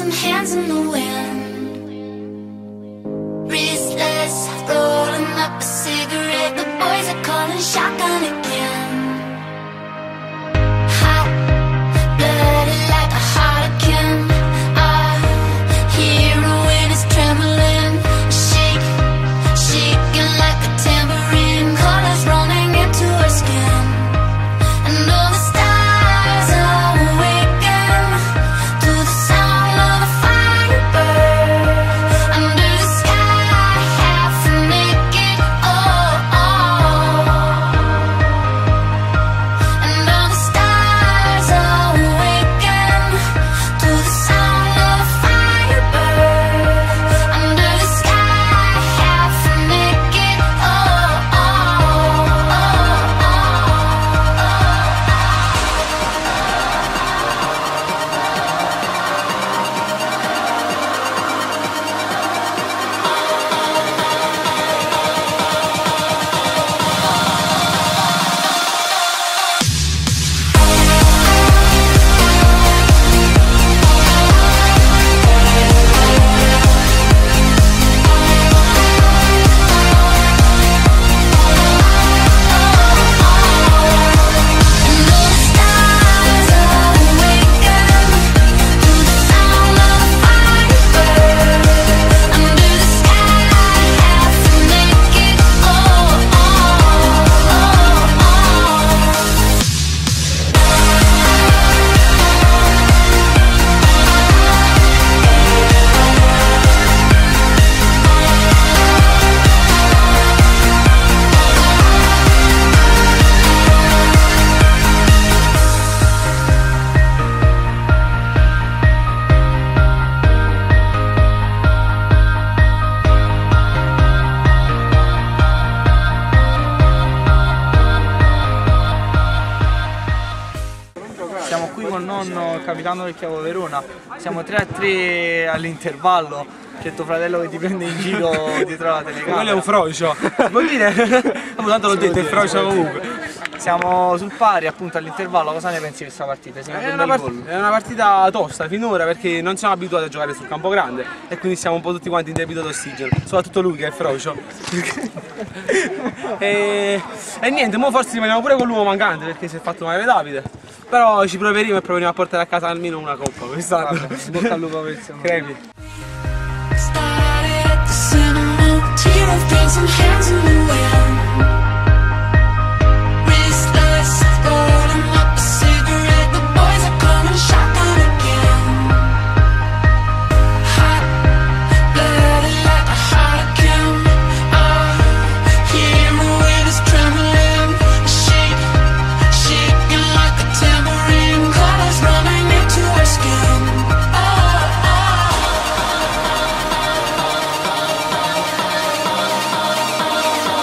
some hands in the wind. Restless, rolling up a cigarette. The boys are calling shotgun again. Hot blooded like a harlequin. Our hero in his trembling, shaking like a tambourine. Colors rolling into her skin, and all the stars are awaken to the sound of a fire burn under the sky, half naked. Oh, oh. And all the stars are awaken to the sound of a fire burn under the sky, half naked. Oh, oh, oh, Siamo qui con nonno, il capitano del Chiavo Verona. Siamo 3-3 all'intervallo. C'è tuo fratello che ti prende in giro dietro la telecamera. Quello è un frocio. Vuol dire? Tanto l'ho detto, è frocio comunque. Siamo sul pari appunto all'intervallo. Cosa ne pensi di questa partita? È una partita tosta finora perché non siamo abituati a giocare sul campo grande e quindi siamo un po' tutti quanti in debito d'ossigeno, soprattutto lui che è frocio. e niente, mo forse rimaniamo pure con l'uomo mancante perché si è fatto male Davide. Però ci proveremo e proveremo a portare a casa almeno una coppa quest'anno. Bocca al lupo per il suo nome. Crepi. started at the cinema. Tear of days and hands in the wind. Restless, rolling up a cigarette. The boys are calling shotgun again. Hot blooded like a harlequin. Our hero in his trembling, shaking like a tambourine. Colors running into her skin. Oh, oh.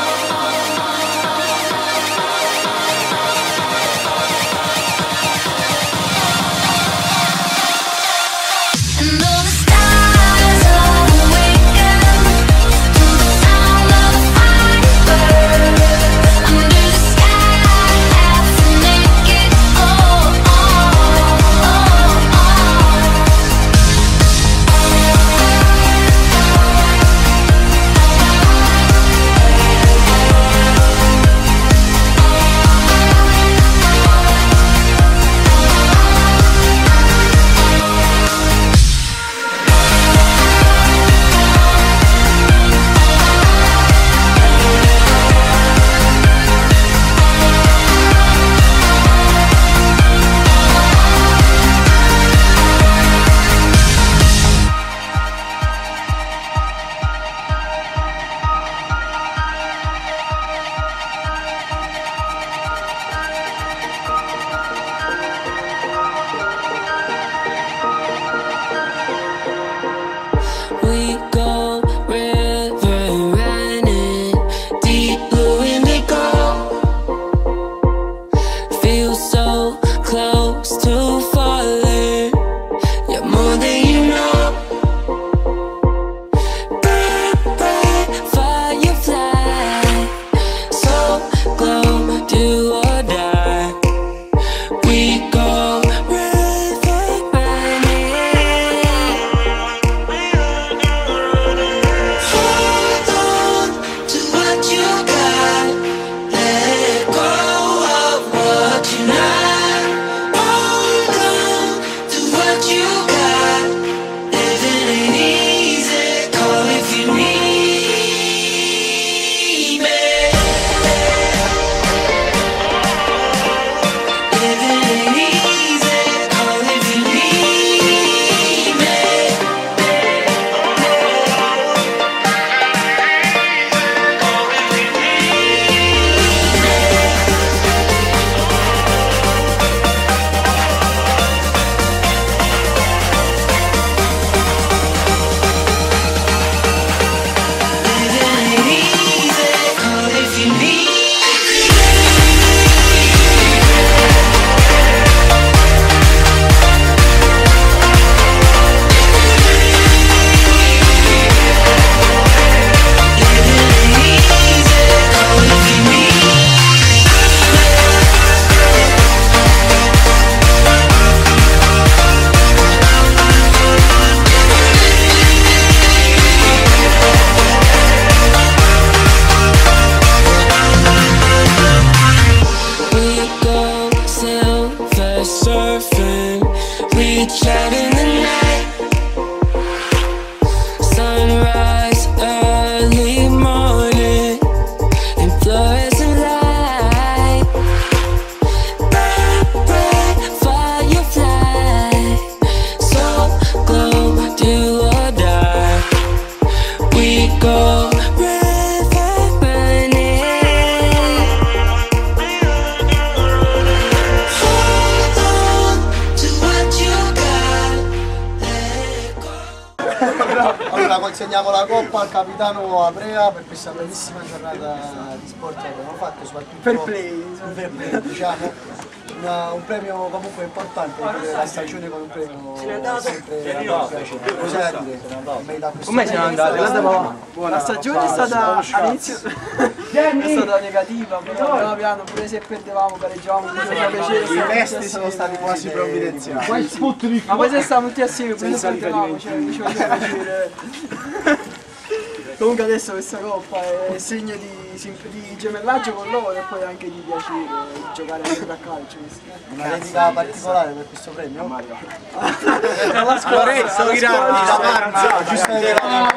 diamo la coppa al capitano Aprea per questa bellissima giornata di sport che abbiamo fatto, soprattutto Fair play, diciamo. Un premio comunque importante, la stagione con un premio sempre cosa da dire? Come siamo andati? La stagione è stata all'inizio è stata negativa, però piano piano pure se perdevamo, pareggiavamo, mi faceva piacere. I resti sono stati quasi provvidenziali. Ma poi se stavamo tutti assieme, pure se perdevamo, cioè mi faceva piacere. Comunque adesso questa coppa è segno di gemellaggio con loro e poi anche di piacere giocare sempre a calcio. Una dedica particolare per questo premio? Alla scuola, Lorenzo Ghirardi da Parma, giusto vedere la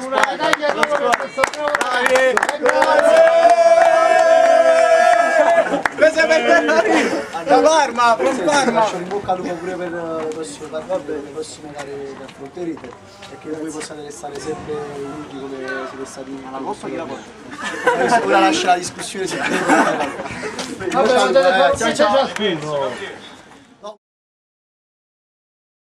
da Parma, faccio in bocca al lupo pure per le prossime partite, le prossime gare che affronterete e che voi possiate restare sempre uniti come siete stati alla coppa che la porta. Ora lascia la discussione. Vabbè, ciao ciao.